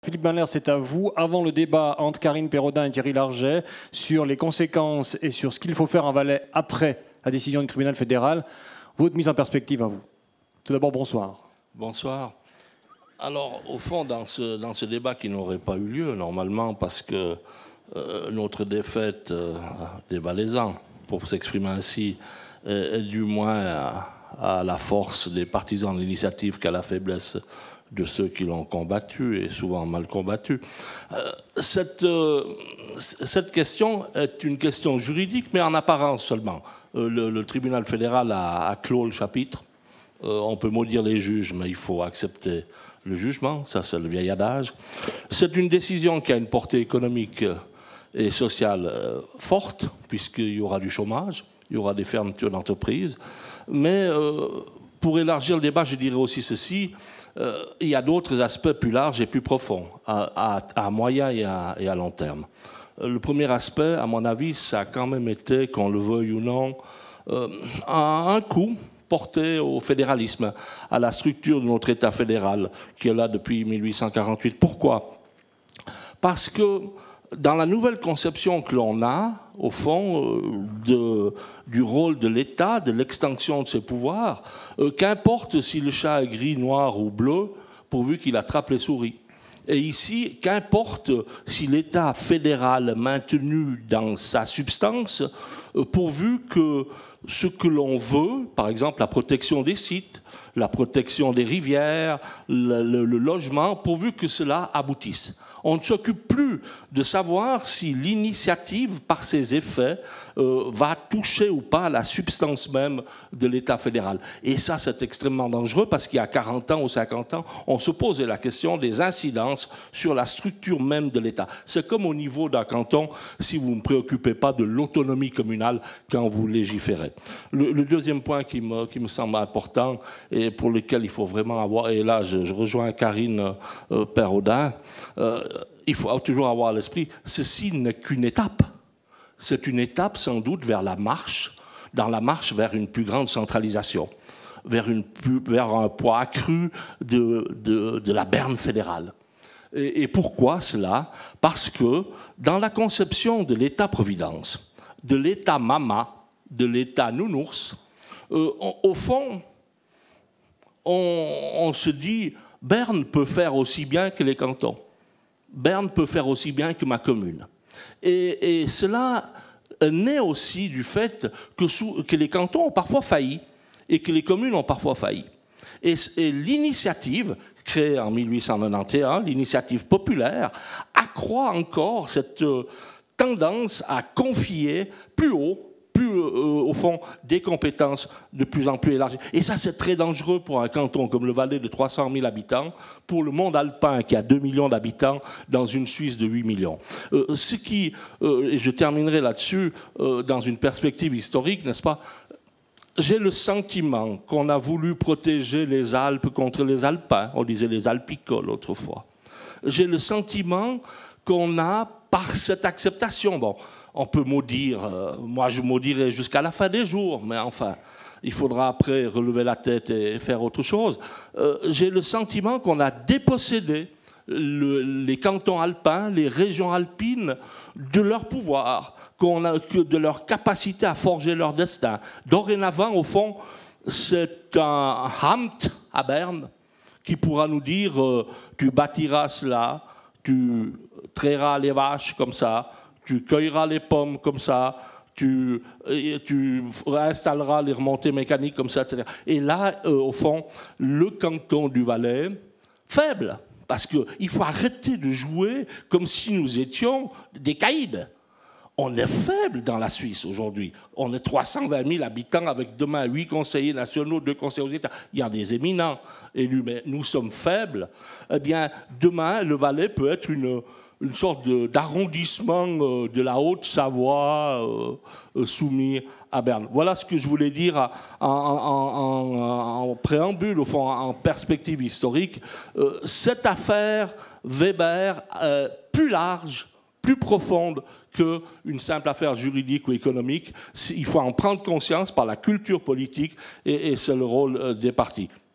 Philippe Benler, c'est à vous. Avant le débat entre Karine Perraudin et Thierry Larget sur les conséquences et sur ce qu'il faut faire en Valais après la décision du tribunal fédéral, votre mise en perspective à vous. Tout d'abord, bonsoir. Bonsoir. Alors, au fond, dans ce débat qui n'aurait pas eu lieu, normalement, parce que notre défaite des Valaisans, pour s'exprimer ainsi, est du moins à la force des partisans de l'initiative qu'à la faiblesse de ceux qui l'ont combattu, et souvent mal combattu. Cette question est une question juridique, mais en apparence seulement. Le tribunal fédéral a clos le chapitre. On peut maudire les juges, mais il faut accepter le jugement. Ça, c'est le vieil adage. C'est une décision qui a une portée économique et sociale forte, puisqu'il y aura du chômage, il y aura des fermetures d'entreprises. Mais pour élargir le débat, je dirais aussi ceci. Il y a d'autres aspects plus larges et plus profonds, à moyen et à long terme. Le premier aspect, à mon avis, ça a quand même été, qu'on le veuille ou non, un coup porté au fédéralisme, à la structure de notre État fédéral, qui est là depuis 1848. Pourquoi ? Parce que dans la nouvelle conception que l'on a, au fond, du rôle de l'État, de l'extension de ses pouvoirs, qu'importe si le chat est gris, noir ou bleu, pourvu qu'il attrape les souris. Et ici, qu'importe si l'État fédéral est maintenu dans sa substance, pourvu que ce que l'on veut, par exemple la protection des sites, la protection des rivières, le logement, pourvu que cela aboutisse. On ne s'occupe plus de savoir si l'initiative, par ses effets, va toucher ou pas la substance même de l'État fédéral. Et ça, c'est extrêmement dangereux parce qu'il y a 40 ans ou 50 ans, on se posait la question des incidences sur la structure même de l'État. C'est comme au niveau d'un canton, si vous ne préoccupez pas de l'autonomie communale quand vous légiférez. Le deuxième point qui me semble important et pour lequel il faut vraiment avoir, et là je rejoins Karine Perraudin, il faut toujours avoir à l'esprit, ceci n'est qu'une étape. C'est une étape sans doute vers la marche vers une plus grande centralisation, vers un poids accru de la berne fédérale. Et pourquoi cela ? Parce que dans la conception de l'État-providence, de l'État-mama, de l'État-nounours, au fond, on se dit, Berne peut faire aussi bien que les cantons. Berne peut faire aussi bien que ma commune. Et cela naît aussi du fait que les cantons ont parfois failli et que les communes ont parfois failli. Et l'initiative, créée en 1891, l'initiative populaire, accroît encore cette tendance à confier plus haut, au fond, des compétences de plus en plus élargies. Et ça, c'est très dangereux pour un canton comme le Valais de 300 000 habitants, pour le monde alpin qui a 2 millions d'habitants dans une Suisse de 8 millions. Et je terminerai là-dessus, dans une perspective historique, n'est-ce pas ? J'ai le sentiment qu'on a voulu protéger les Alpes contre les Alpins. On disait les alpicoles autrefois. J'ai le sentiment qu'on a, par cette acceptation, bon, on peut maudire, moi je maudirai jusqu'à la fin des jours, mais enfin, il faudra après relever la tête et faire autre chose. J'ai le sentiment qu'on a dépossédé les cantons alpins, les régions alpines, de leur pouvoir, de leur capacité à forger leur destin. Dorénavant, au fond, c'est un Amt à Berne qui pourra nous dire tu bâtiras cela, tu trairas les vaches comme ça, tu cueilleras les pommes comme ça, tu installeras les remontées mécaniques comme ça, etc. Et là, au fond, le canton du Valais, faible, parce qu'il faut arrêter de jouer comme si nous étions des caïds. On est faible dans la Suisse aujourd'hui. On est 320 000 habitants avec demain 8 conseillers nationaux, 2 conseillers aux États. Il y a des éminents élus, mais nous sommes faibles. Eh bien, demain, le Valais peut être une sorte d'arrondissement de la Haute-Savoie soumis à Berne. Voilà ce que je voulais dire en préambule, au fond, en perspective historique. Cette affaire Weber, plus large, plus profonde qu'une simple affaire juridique ou économique. Il faut en prendre conscience par la culture politique et c'est le rôle des partis.